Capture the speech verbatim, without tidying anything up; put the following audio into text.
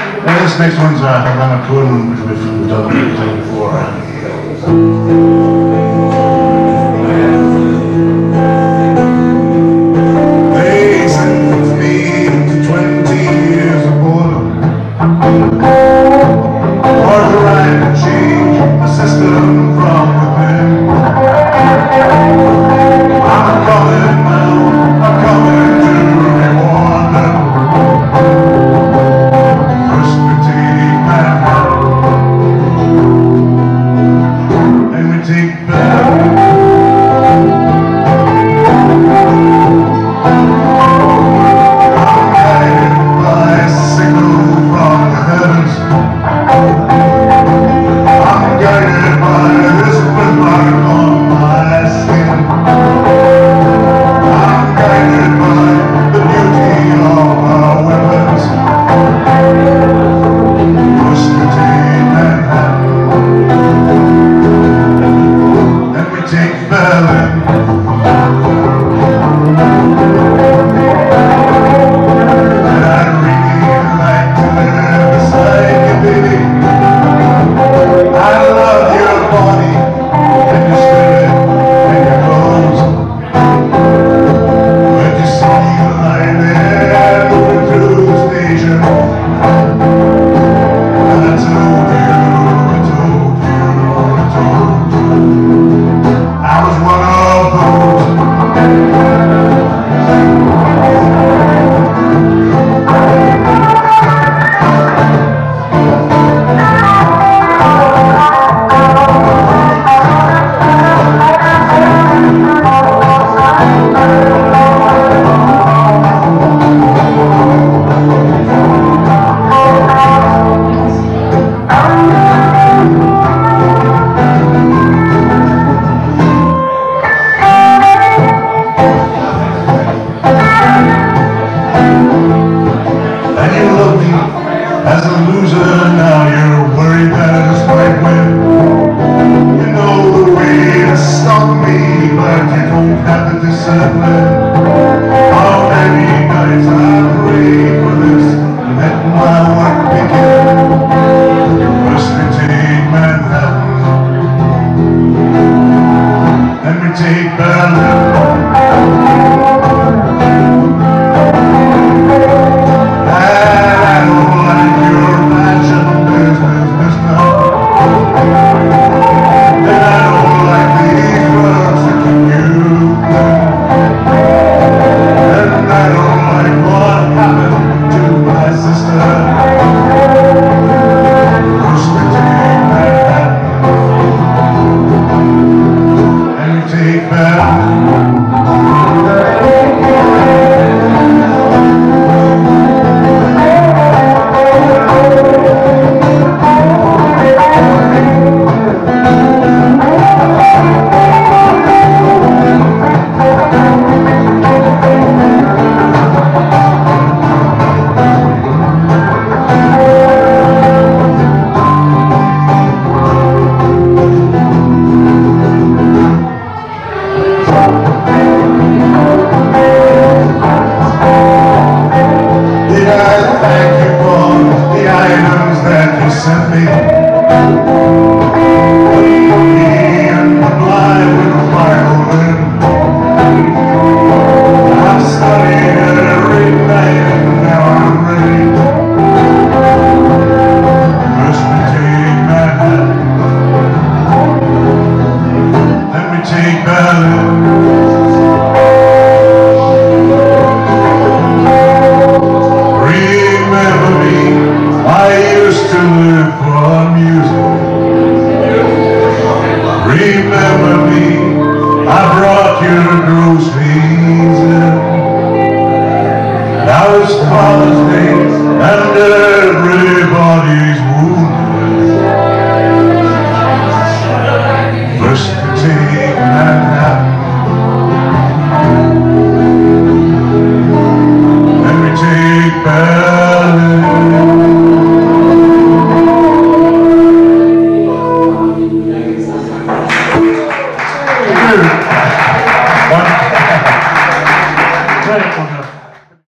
Now this next one's a Havana tune, which we've, we've done a few times before. They sentenced me to twenty years of boredom for the right to change the system from within. I'm coming now, I'm coming to reward them. First we take Manhattan, then we take Berlin. I'm guided by a signal from the heavens. I'm guided by this birthmark on my skin. I'm guided by the beauty of our weapons. First we take Manhattan, then we take Berlin. And I'd really like to live beside you, baby. I love your body and your spirit and your clothes. But you see you lying there moving through the station. And I told you, I told you, I told you I was one of those. As a loser, now you're worried that I just might win. You know the way to stop me, but you don't have the discipline. How many nights I prayed for this, let my work begin. First we take Manhattan, then we take Berlin. Remember me, I brought your groceries in. Now it's Father's Day and everybody's